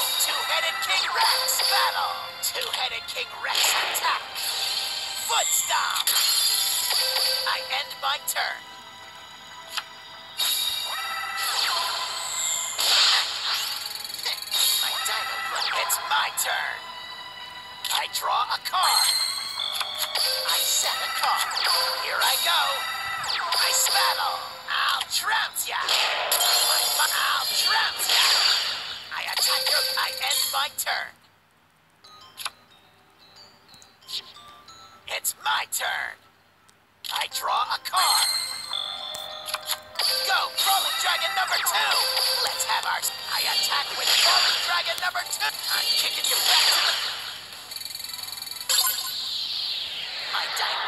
Two-headed King Rex battle! Two-headed King Rex attack! Foot stomp! I end my turn. My dino blood. It's my turn. I draw a card. I set a card. Here I go. I battle. I'll trounce ya. I'll trounce ya. I attack you. I end my turn. It's my turn. I draw a card. Go, Crawling Dragon number 2. Let's have ours. I attack with Crawling Dragon number 2. I'm kicking you back to the... My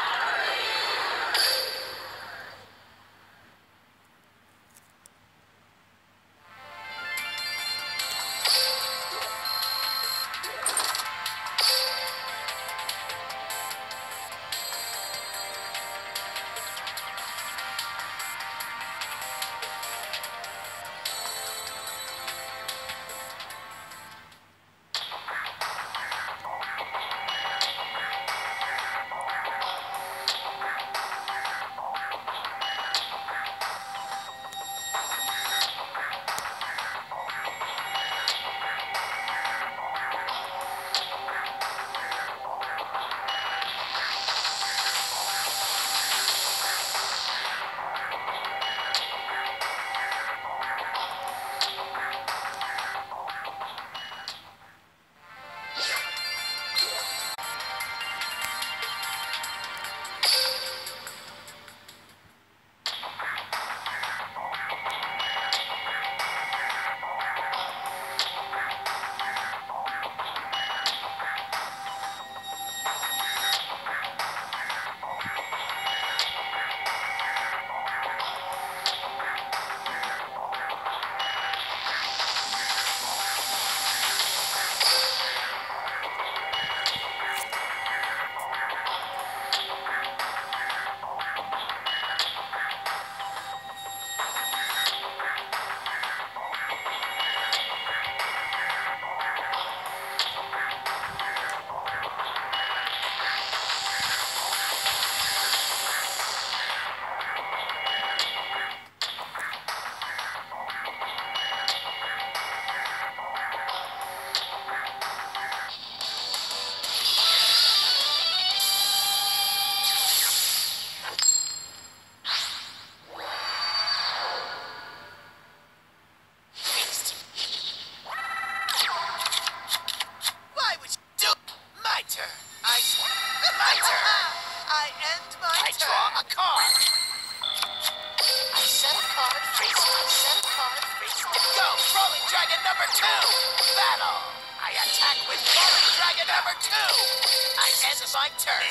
my turn.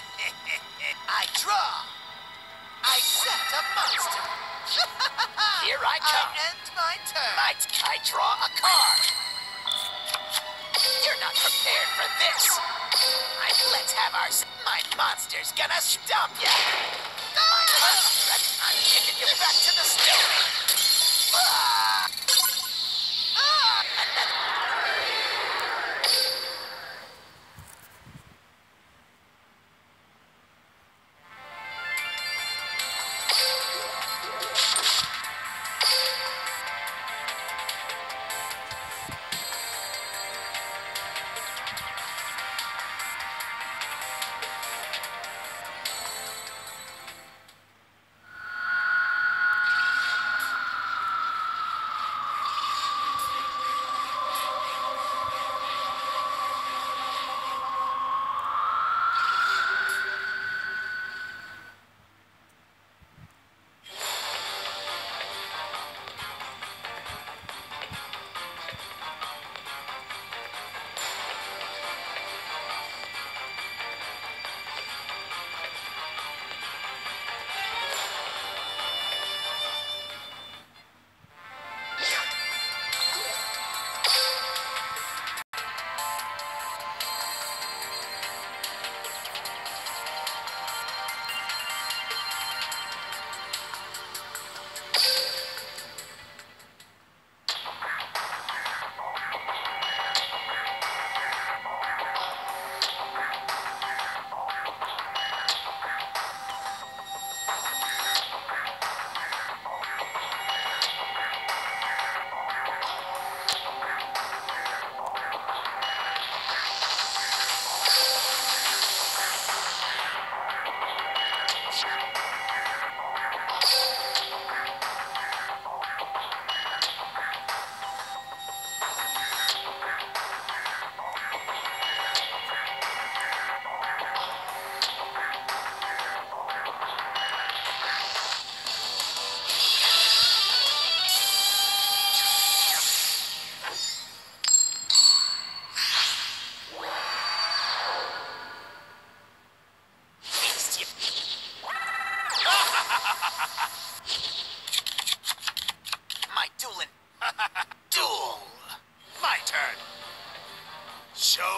I draw. I set a monster. Here I come. I end my turn. I draw a card. You're not prepared for this. Let's have our... My monster's gonna stomp ya. I'm kicking you back to the stone.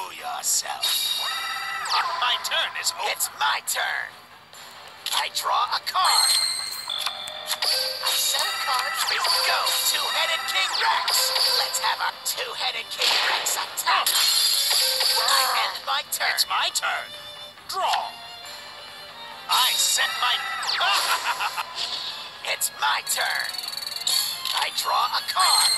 yourself. My turn is over. It's my turn. I draw a card. I set a card. Go, two-headed King Rex. Let's have our two-headed King Rex attack. I end my turn. It's my turn. Draw. I set my... It's my turn. I draw a card.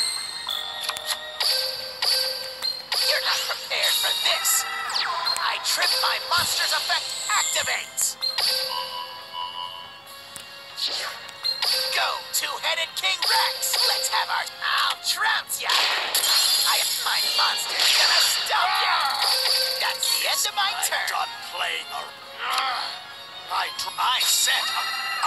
You're not prepared for this. I trip my monster's effect activates. Go, two-headed King Rex. Let's have our... I'll trounce ya. My monster's gonna stomp ya. That's the end of my turn. I'm done playing I set a...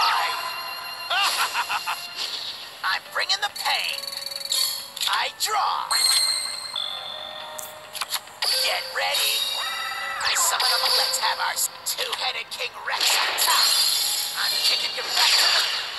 I'm bringing the pain. I draw. Get ready. I summon them. Let's have our two-headed King Rex on top. I'm kicking you back to the...